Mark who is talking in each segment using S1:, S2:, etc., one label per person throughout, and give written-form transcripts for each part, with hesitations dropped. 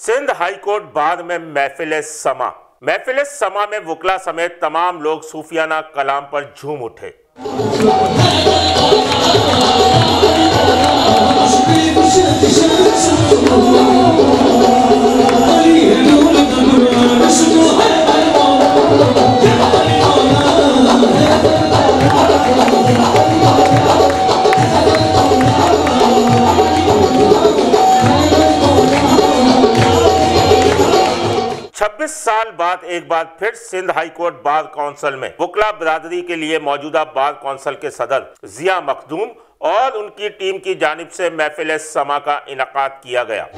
S1: Sindh high court बार में महफिल समा में वकला समेत तमाम लोग सूफियाना कलाम पर झूम उठे। साल बाद एक बार फिर Sindh high court bar council में वकला बिरादरी के लिए मौजूदा बार काउंसिल के सदर जिया मखदूम और उनकी टीम की जानिब से महफिल समा का इनकाद किया गया।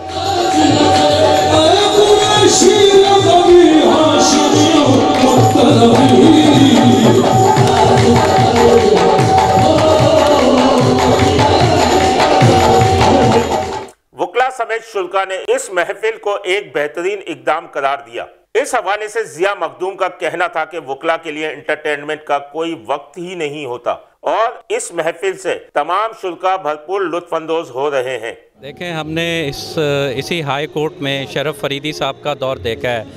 S1: वकला समेत शुल्का ने इस महफिल को एक बेहतरीन इकदाम करार दिया। इस हवाले से जिया मखदूम का कहना था कि वकला के लिए एंटरटेनमेंट का कोई वक्त ही नहीं होता और इस महफिल से तमाम शुल्का भरपूर लुत्फानंदोज हो रहे हैं।
S2: देखें, हमने इसी हाई कोर्ट में शरफ फरीदी साहब का दौर देखा है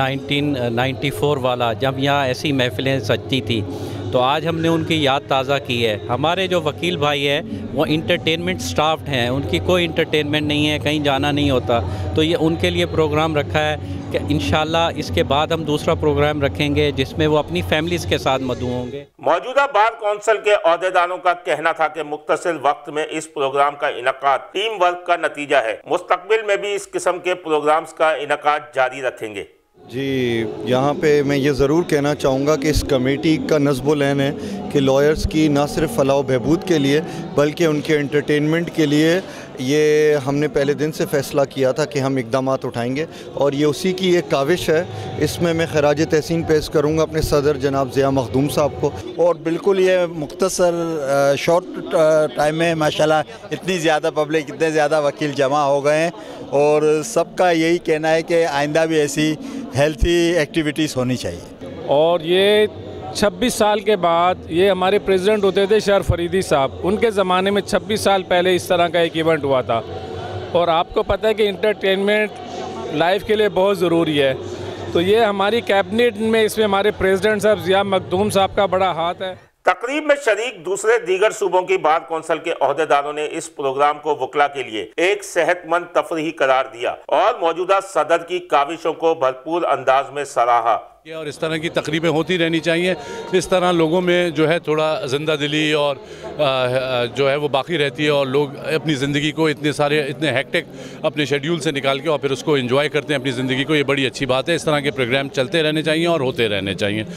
S2: 1994 वाला, जब यहाँ ऐसी महफिलें सजती थी। तो आज हमने उनकी याद ताज़ा की है। हमारे जो वकील भाई है वो इंटरटेनमेंट स्टाफ्ड हैं, उनकी कोई इंटरटेनमेंट नहीं है, कहीं जाना नहीं होता। तो ये उनके लिए प्रोग्राम रखा है कि इंशाल्लाह इसके बाद हम दूसरा प्रोग्राम रखेंगे जिसमें वो अपनी फैमिलीज़ के साथ मदऊ होंगे।
S1: मौजूदा बार काउंसिल के अहदेदारों का कहना था कि मुख्तसर वक्त में इस प्रोग्राम का इनकाद टीम वर्क का नतीजा है। मुस्तकबिल में भी इस किस्म के प्रोग्राम्स का इनकाद जारी रखेंगे।
S3: जी, यहाँ पे मैं ये ज़रूर कहना चाहूँगा कि इस कमेटी का नज़्ब-ओ-लैन है कि लॉयर्स की ना सिर्फ फलाह बहबूद के लिए बल्कि उनके एंटरटेनमेंट के लिए ये हमने पहले दिन से फ़ैसला किया था कि हम इक़दामात उठाएंगे और ये उसी की एक काविश है। इसमें मैं खराज तहसीन पेश करूँगा अपने सदर जनाब ज़िया मखदूम साहब को।
S4: और बिल्कुल ये मुख्तसर शॉर्ट टाइम में माशाल्लाह इतनी ज़्यादा पब्लिक, इतने ज़्यादा वकील जमा हो गए हैं और सबका यही कहना है कि आइंदा भी ऐसी हेल्थी एक्टिविटीज़ होनी चाहिए।
S5: और ये 26 साल के बाद ये हमारे प्रेसिडेंट होते थे शरफ फरीदी साहब, उनके ज़माने में 26 साल पहले इस तरह का एक इवेंट हुआ था। और आपको पता है कि इंटरटेनमेंट लाइफ के लिए बहुत ज़रूरी है। तो ये हमारी कैबिनेट में इसमें हमारे प्रेसिडेंट साहब ज़िया मखदूम साहब का बड़ा हाथ है।
S1: तकरीब में शरीक दूसरे दीगर सूबों की बार कौंसिल के अहदेदारों ने इस प्रोग्राम को वकला के लिए एक सेहतमंद तफरीही करार दिया और मौजूदा सदर की काविशों को भरपूर अंदाज में सराहा।
S6: और इस तरह की तकरीबें होती रहनी चाहिए। इस तरह लोगों में जो है थोड़ा जिंदा दिली और जो है वो बाकी रहती है और लोग अपनी ज़िंदगी को इतने हेक्टिक अपने शेड्यूल से निकाल के और फिर उसको एंजॉय करते हैं अपनी ज़िंदगी को। ये बड़ी अच्छी बात है। इस तरह के प्रोग्राम चलते रहने चाहिए और होते रहने चाहिए।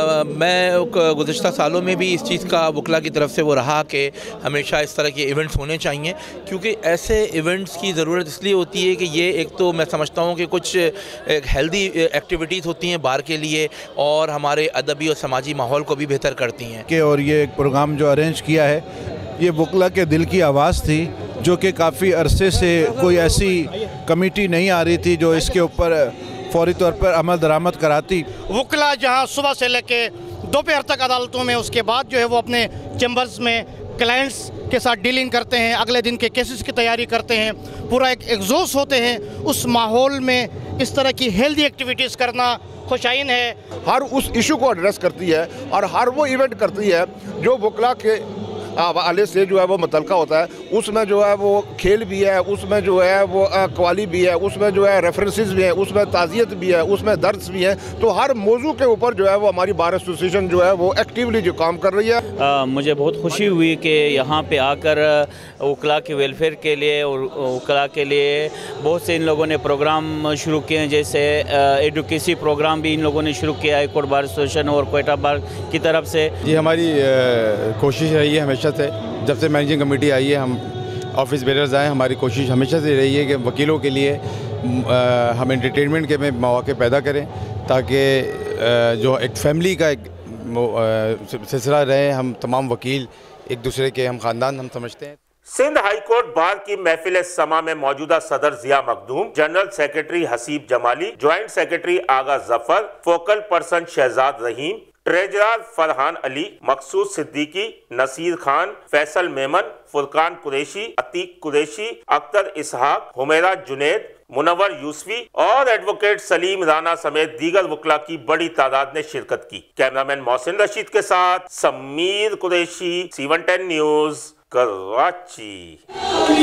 S7: मैं गुज़िश्ता सालों में भी इस चीज़ का वकला की तरफ से वो रहा कि हमेशा इस तरह के इवेंट्स होने चाहिए, क्योंकि ऐसे इवेंट्स की ज़रूरत इसलिए होती है कि ये एक तो मैं समझता हूँ कि कुछ हेल्दी एक्टिविटीज़ होती हैं बार के लिए और हमारे अदबी और समाजी माहौल को भी बेहतर करती हैं।
S4: कि और ये एक प्रोग्राम जो अरेंज किया है ये वकला के दिल की आवाज़ थी, जो कि काफ़ी अरसे से कोई ऐसी कमेटी नहीं आ रही थी जो इसके ऊपर फौरी तौर पर अमल दरामद कराती।
S8: वकला जहां सुबह से लेके दोपहर तक अदालतों में, उसके बाद जो है वो अपने चैम्बर्स में क्लाइंट्स के साथ डीलिंग करते हैं, अगले दिन के केसेस की तैयारी करते हैं, पूरा एक एग्जॉस्ट होते हैं। उस माहौल में इस तरह की हेल्दी एक्टिविटीज़ करना खुशाइन है।
S9: हर उस इशू को एड्रेस करती है और हर वो इवेंट करती है जो वकला के हवाले से जो है वो मुतल्का होता है। उसमें जो है वो खेल भी है, उसमें जो है वो कवाली भी है, उसमें जो है रेफरेंसेस भी हैं, उसमें ताज़ियत भी है, उसमें दर्स भी हैं। तो हर मौजू के ऊपर जो है वो हमारी बार एसोसिएशन जो है वो एक्टिवली जो काम कर रही है।
S10: मुझे बहुत खुशी हुई कि यहाँ पे आकर वकला के वेलफेयर के लिए और वकला के लिए बहुत से इन लोगों ने प्रोग्राम शुरू किए हैं। जैसे एडवोकेसी प्रोग्राम भी इन लोगों ने शुरू किया है कोर्ट बार एसोसिएशन और क्वेटा बार की तरफ से।
S11: ये हमारी कोशिश रही है हमेशा से, जब से मैनेजिंग कमेटी आई है, हम ऑफिस बेरर्स आए, हमारी कोशिश हमेशा से रही है कि वकीलों के लिए हम एंटरटेनमेंट के में मौके पैदा करें ताकि जो एक फैमिली का एक सिलसिला रहे। हम तमाम वकील एक दूसरे के हम ख़ानदान हम समझते हैं।
S1: सिंध हाई कोर्ट बार की महफिल समा में मौजूदा सदर Zia Makhdoom, general secretary Haseeb Jamali, joint secretary Agha Zafar, focal person Shahzad Rahim, treasurer Farhan Ali, Maqsood Siddiqui, Naseer Khan, Faisal Memon, Furqan Qureshi, Atiq Qureshi, Akhtar Ishaq, Humaira Junaid, Munawwar Yousufi और एडवोकेट सलीम राना समेत दीगर वकला की बड़ी तादाद ने शिरकत की। कैमरामैन मोहसिन रशीद के साथ समीर कुरैशी, C110 न्यूज, कराची।